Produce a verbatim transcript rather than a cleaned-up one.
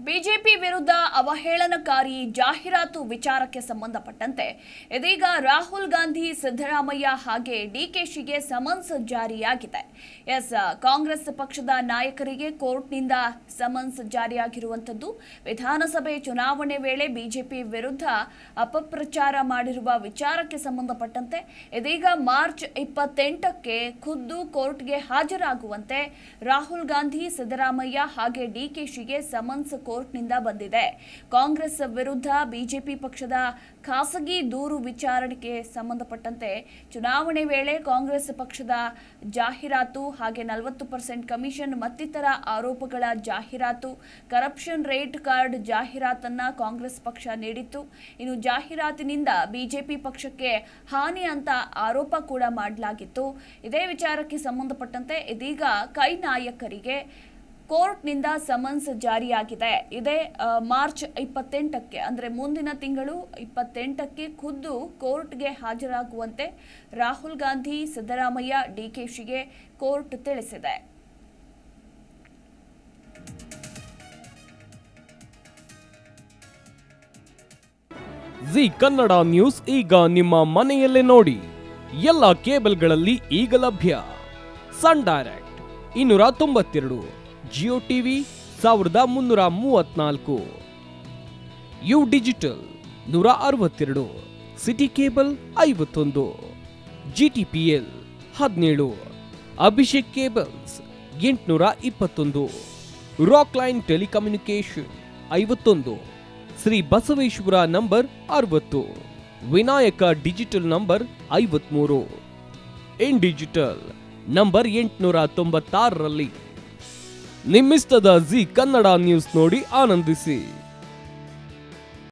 BJP ವಿರುದ್ಧ ಅವಹೇಳನಕಾರಿ ಜಾಹೀರಾತು ವಿಚಾರಕ್ಕೆ ಸಂಬಂಧಪಟ್ಟಂತೆ ಇದೀಗ ರಾಹುಲ್ ಗಾಂಧಿ, ಸಿದ್ದರಾಮಯ್ಯ ಹಾಗೆ ಡಿಕೆಶಿಗೆ ಸಮನ್ಸ್ ಜಾರಿಯಾಗಿದೆ. ಎಸ್ ಕಾಂಗ್ರೆಸ್ ಪಕ್ಷದ ನಾಯಕರಿಗೆ ಕೋರ್ಟ್ನಿಂದ ಸಮನ್ಸ್ ಜಾರಿಯಾಗಿರುವಂತದ್ದು. ವಿಧಾನಸಭೆ ಚುನಾವಣೆ ವೇಳೆ ಬಿಜೆಪಿ ವಿರುದ್ಧ ಅಪಪ್ರಚಾರ ಮಾಡಿರುವ ವಿಚಾರಕ್ಕೆ ಸಂಬಂಧಪಟ್ಟಂತೆ ಇದೀಗ ಮಾರ್ಚ್ ಇಪ್ಪತ್ತೆಂಟಕ್ಕೆ ಖುದ್ದು ಕೋರ್ಟ್ಗೆ ಹಾಜರಾಗುವಂತೆ ರಾಹುಲ್ ಗಾಂಧಿ, ಸಿದ್ದರಾಮಯ್ಯ ಹಾಗೆ ಡಿಕೆಶಿಗೆ ಸಮನ್ಸ್ ಕೋರ್ಟ್ನಿಂದ ಬಂದಿದೆ. ಕಾಂಗ್ರೆಸ್ ವಿರುದ್ಧ ಬಿಜೆಪಿ ಪಕ್ಷದ ಖಾಸಗಿ ದೂರು ವಿಚಾರಣೆಗೆ ಸಂಬಂಧಪಟ್ಟಂತೆ ಚುನಾವಣೆ ವೇಳೆ ಕಾಂಗ್ರೆಸ್ ಪಕ್ಷದ ಜಾಹೀರಾತು ಹಾಗೆ ನಲವತ್ತು ಪರ್ಸೆಂಟ್ ಕಮಿಷನ್ ಮತ್ತಿತರ ಆರೋಪಗಳ ಜಾಹೀರಾತು, ಕರಪ್ಷನ್ ರೇಟ್ ಕಾರ್ಡ್ ಜಾಹೀರಾತನ್ನ ಕಾಂಗ್ರೆಸ್ ಪಕ್ಷ ನೀಡಿತ್ತು. ಇನ್ನು ಜಾಹೀರಾತಿನಿಂದ ಬಿಜೆಪಿ ಪಕ್ಷಕ್ಕೆ ಹಾನಿ ಅಂತ ಆರೋಪ ಕೂಡ ಮಾಡಲಾಗಿತ್ತು. ಇದೇ ವಿಚಾರಕ್ಕೆ ಸಂಬಂಧಪಟ್ಟಂತೆ ಇದೀಗ ಕೈ ನಾಯಕರಿಗೆ ಕೋರ್ಟ್ನಿಂದ ಸಮನ್ಸ್ ಜಾರಿಯಾಗಿದೆ. ಇದೇ ಮಾರ್ಚ್ ಇಪ್ಪತ್ತೆಂಟಕ್ಕೆ ಅಂದರೆ ಮುಂದಿನ ತಿಂಗಳು ಇಪ್ಪತ್ತೆಂಟಕ್ಕೆ ಖುದ್ದು ಕೋರ್ಟ್ಗೆ ಹಾಜರಾಗುವಂತೆ ರಾಹುಲ್ ಗಾಂಧಿ, ಸಿದ್ದರಾಮಯ್ಯ, ಡಿಕೆಶಿಗೆ ಕೋರ್ಟ್ ತಿಳಿಸಿದೆ. ಜಿ ಕನ್ನಡ ನ್ಯೂಸ್ ಈಗ ನಿಮ್ಮ ಮನೆಯಲ್ಲೇ ನೋಡಿ. ಎಲ್ಲ ಕೇಬಲ್ಗಳಲ್ಲಿ ಈಗ ಲಭ್ಯ. ಸನ್ ಡೈರೆಕ್ಟ್ ಇನ್ನೂರ ತೊಂಬತ್ತೆರಡು, ಜಿಯೋ ಟಿವಿ ಸಾವಿರದ ಮುನ್ನೂರ ಮೂವತ್ನಾಲ್ಕು, ಯು ಡಿಜಿಟಲ್ ನೂರ ಅರವತ್ತೆರಡು, ಸಿಟಿ ಕೇಬಲ್ ಐವತ್ತೊಂದು, ಜಿಟಿಪಿಎಲ್ ಹದಿನೇಳು, ಅಭಿಷೇಕ್ ಕೇಬಲ್ಸ್ ಎಂಟುನೂರ ಇಪ್ಪತ್ತೊಂದು, ರಾಕ್ ಲೈನ್ ಟೆಲಿಕಮ್ಯುನಿಕೇಶನ್ ಐವತ್ತೊಂದು, ಶ್ರೀ ಬಸವೇಶ್ವರ ನಂಬರ್ ಅರವತ್ತು, ವಿನಾಯಕ ಡಿಜಿಟಲ್ ನಂಬರ್ ಐವತ್ಮೂರು, ಇನ್ ಡಿಜಿಟಲ್ ನಂಬರ್ ಎಂಟುನೂರ ತೊಂಬತ್ತಾರರಲ್ಲಿ. ನಿಮ್ಮಿಸ್ತದ ಜಿ ಕನ್ನಡ ನ್ಯೂಸ್ ನೋಡಿ ಆನಂದಿಸಿ.